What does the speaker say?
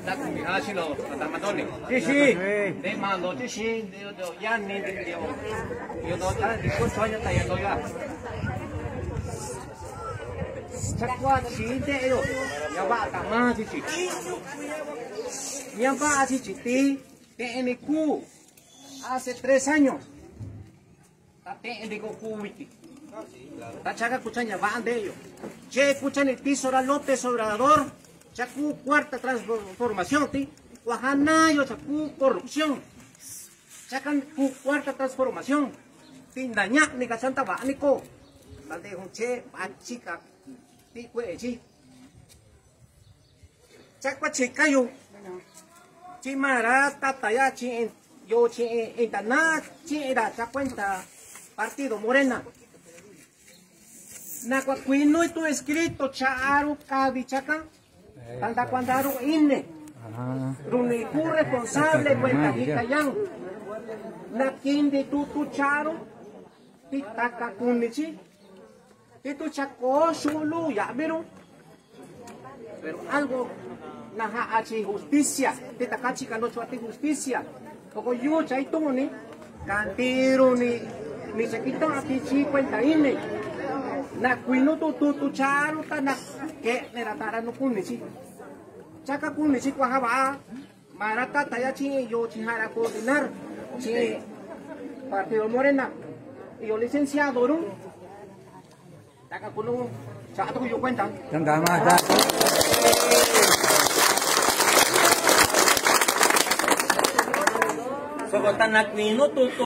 那你看去了，咱们到你，这是，你嘛到这是，就呀你的有到咱你说穿就大家都要。chắc qua chỉ thế rồi, nhà bạn cả ma thì chỉ, nhà bạn thì chỉ tí, thế này cu, hace 3 años, ta thế này có cu vậy, ta chắc là escuchan nhà bạn đấy, che escuchan el piso ra López Obrador, chắc cu cuarta transformación tí, Guajana yo chắc cu corrupción, chắc cu cuarta transformación, tin đã nhắc này cả Santa bạn này cô, ta đây không che bán chi cả tí quệ chi chắc quá chị cái dùng chị mà ra ta tay chị yo chị internet chị đã chắc cuenta partido Morena na qua qui noi tu escrito charu cavi chaca tanta cuandaru inne runi cu responsable cuenta hikayan na kindi tu charu ti taka kunichi itu chacó solo ya pero algo naha achi justicia te takachi kando chuati justicia poco yo chay tú ni cantiro ni se quita aquí chi cuenta ine na cuino tu charo ta na que nera tara no kuni chi chaka kuni chi kwa haba marata taya chi yo chi hara coordinar chi partido Morena y yo licenciado ru Taka kuno sa ato ko yung kwenta. Tama ta. So, tanak minuto